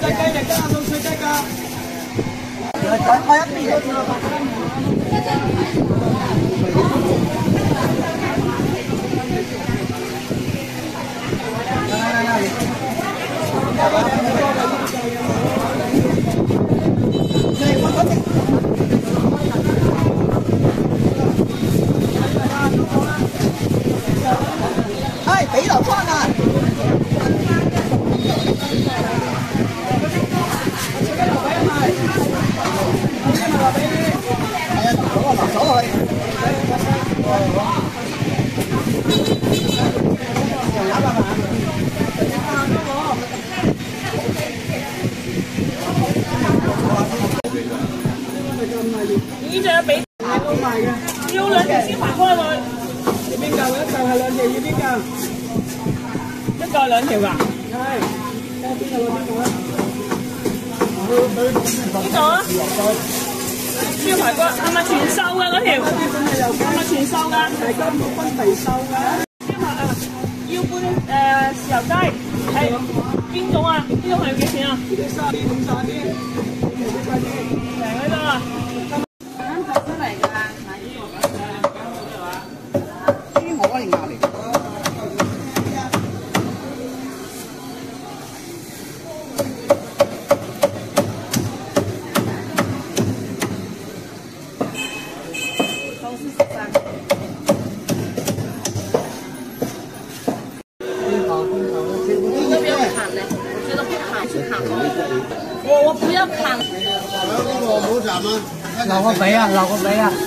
隻雞翼加到脆雞㗎。我一邊哎，俾流翻啊！ 呢隻俾都賣嘅，要兩條先排開佢。 要邊嚿？一嚿係兩條，要邊嚿？ 一個係兩條㗎。 係，睇下邊度啊？邊度啊？ 呢度啊？燒排骨係咪全瘦㗎嗰條？係咪全瘦㗎？ 係根本分肥瘦㗎。 燒排啊，腰杯豉油雞係邊種啊？呢種係要幾錢啊？ 呢啲30同30， 平喺度啊！ 我係壓力。 我不要砍。 呢個冇斬啊！ 留個髀啊，留個髀啊！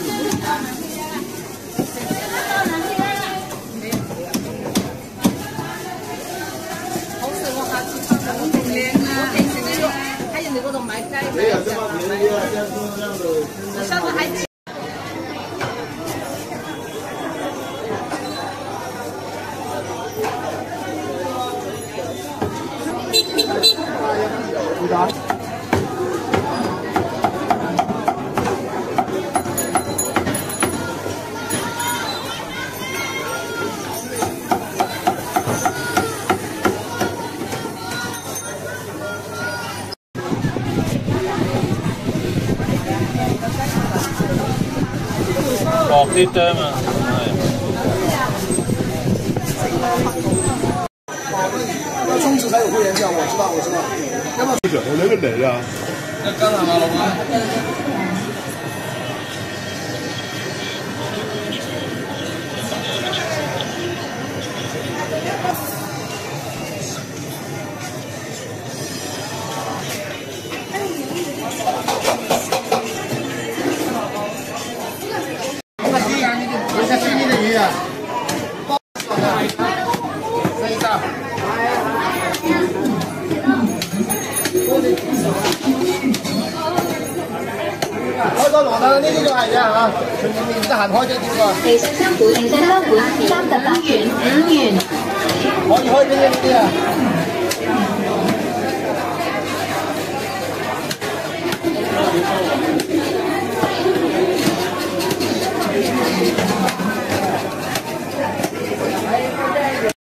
好食喎，下次翻嚟我定靚啊！我平時都喺人哋嗰度買雞買我上次喺。 薄啲啫嘛， 要充值才有会员票，我知道。要不我那個嚟啊！ 一斤係嘛，老闆？呢啲魚啊，四三。開多羅啦，呢啲都係嘅嚇，唔得閒開啫點啊？ 其實香港3.5元，5元。 可以開邊啲啊？